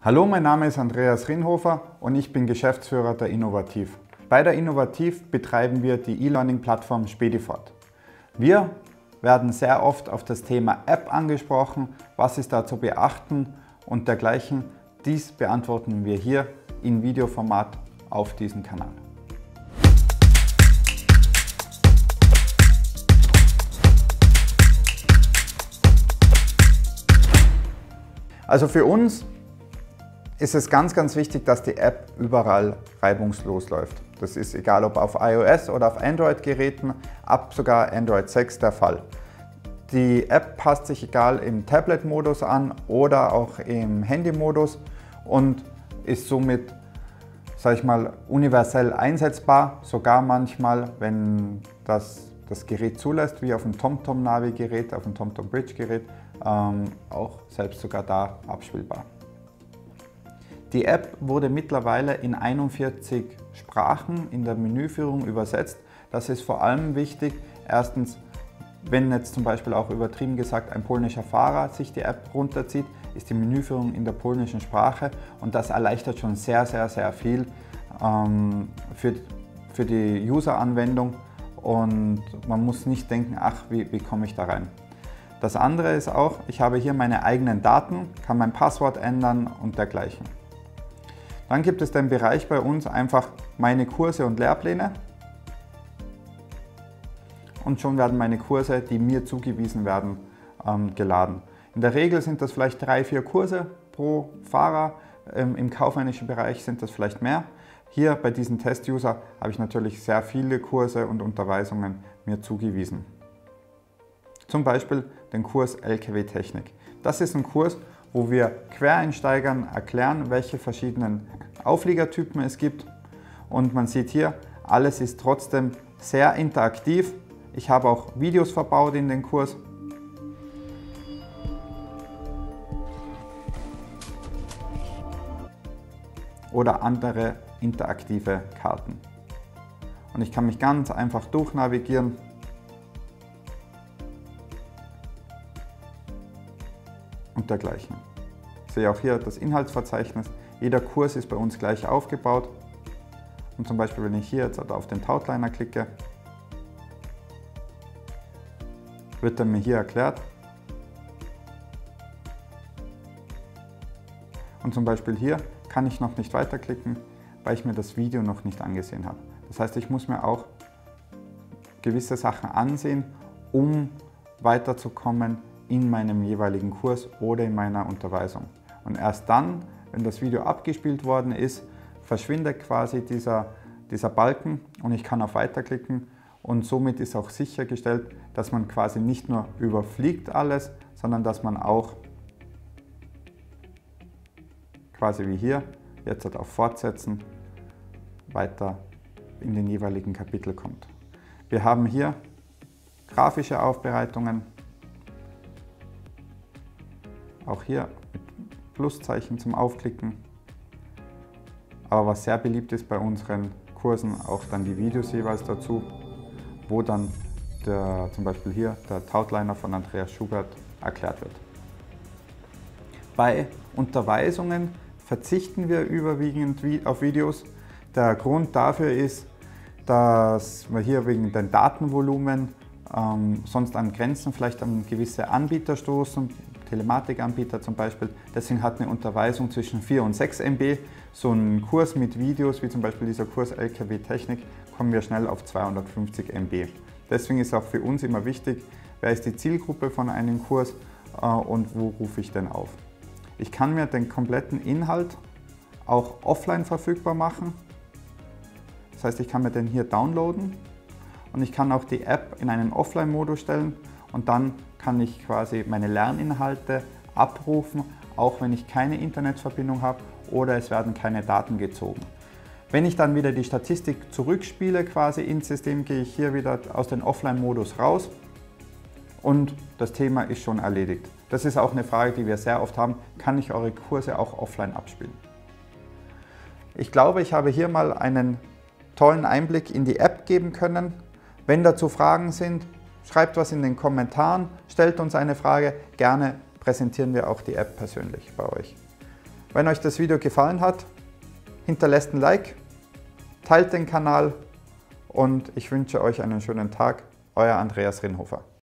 Hallo, mein Name ist Andreas Rinhofer und ich bin Geschäftsführer der Innovativ. Bei der Innovativ betreiben wir die E-Learning-Plattform Spedifort. Wir werden sehr oft auf das Thema App angesprochen, was ist da zu beachten und dergleichen. Dies beantworten wir hier in Videoformat auf diesem Kanal. Also für uns ist es ganz wichtig, dass die App überall reibungslos läuft. Das ist egal ob auf iOS oder auf Android-Geräten, ab sogar Android 6 der Fall. Die App passt sich egal im Tablet-Modus an oder auch im Handy-Modus und ist somit, sage ich mal, universell einsetzbar, sogar manchmal, wenn das Gerät zulässt, wie auf dem TomTom-Navi-Gerät, auf dem TomTom-Bridge-Gerät, auch selbst sogar da abspielbar. Die App wurde mittlerweile in 41 Sprachen in der Menüführung übersetzt. Das ist vor allem wichtig. Erstens, wenn jetzt zum Beispiel auch übertrieben gesagt ein polnischer Fahrer sich die App runterzieht, ist die Menüführung in der polnischen Sprache und das erleichtert schon sehr viel für die User-Anwendung und man muss nicht denken, ach, wie komme ich da rein. Das andere ist auch, ich habe hier meine eigenen Daten, kann mein Passwort ändern und dergleichen. Dann gibt es den Bereich bei uns einfach meine Kurse und Lehrpläne und schon werden meine Kurse, die mir zugewiesen werden, geladen. In der Regel sind das vielleicht 3-4 Kurse pro Fahrer, im kaufmännischen Bereich sind das vielleicht mehr. Hier bei diesem Test-User habe ich natürlich sehr viele Kurse und Unterweisungen mir zugewiesen. Zum Beispiel den Kurs LKW-Technik. Das ist ein Kurs, wo wir Quereinsteigern erklären, welche verschiedenen Aufliegertypen es gibt. Und man sieht hier, alles ist trotzdem sehr interaktiv. Ich habe auch Videos verbaut in den Kurs. Oder andere interaktive Karten. Und ich kann mich ganz einfach durchnavigieren. Und dergleichen. Ich sehe auch hier das Inhaltsverzeichnis. Jeder Kurs ist bei uns gleich aufgebaut. Und zum Beispiel, wenn ich hier jetzt auf den Tautliner klicke, wird er mir hier erklärt. Und zum Beispiel hier kann ich noch nicht weiterklicken, weil ich mir das Video noch nicht angesehen habe. Das heißt, ich muss mir auch gewisse Sachen ansehen, um weiterzukommen in meinem jeweiligen Kurs oder in meiner Unterweisung. Und erst dann, wenn das Video abgespielt worden ist, verschwindet quasi dieser Balken und ich kann auf Weiter klicken und somit ist auch sichergestellt, dass man quasi nicht nur überfliegt alles, sondern dass man auch quasi wie hier, jetzt auf Fortsetzen, weiter in den jeweiligen Kapitel kommt. Wir haben hier grafische Aufbereitungen, auch hier mit Pluszeichen zum Aufklicken. Aber was sehr beliebt ist bei unseren Kursen, auch dann die Videos jeweils dazu, wo dann zum Beispiel hier der Tautliner von Andreas Schubert erklärt wird. Bei Unterweisungen verzichten wir überwiegend auf Videos. Der Grund dafür ist, dass wir hier wegen den Datenvolumen sonst an Grenzen vielleicht an gewisse Anbieter stoßen, Telematikanbieter zum Beispiel. Deswegen hat eine Unterweisung zwischen 4 und 6 MB. So ein Kurs mit Videos, wie zum Beispiel dieser Kurs LKW-Technik, kommen wir schnell auf 250 MB. Deswegen ist auch für uns immer wichtig, wer ist die Zielgruppe von einem Kurs und wo rufe ich denn auf. Ich kann mir den kompletten Inhalt auch offline verfügbar machen. Das heißt, ich kann mir den hier downloaden und ich kann auch die App in einen Offline-Modus stellen und dann kann ich quasi meine Lerninhalte abrufen, auch wenn ich keine Internetverbindung habe oder es werden keine Daten gezogen. Wenn ich dann wieder die Statistik zurückspiele quasi ins System, gehe ich hier wieder aus dem Offline-Modus raus und das Thema ist schon erledigt. Das ist auch eine Frage, die wir sehr oft haben, kann ich eure Kurse auch offline abspielen? Ich glaube, ich habe hier mal einen tollen Einblick in die App geben können. Wenn dazu Fragen sind, schreibt was in den Kommentaren, stellt uns eine Frage, gerne präsentieren wir auch die App persönlich bei euch. Wenn euch das Video gefallen hat, hinterlasst ein Like, teilt den Kanal und ich wünsche euch einen schönen Tag. Euer Andreas Rinhofer.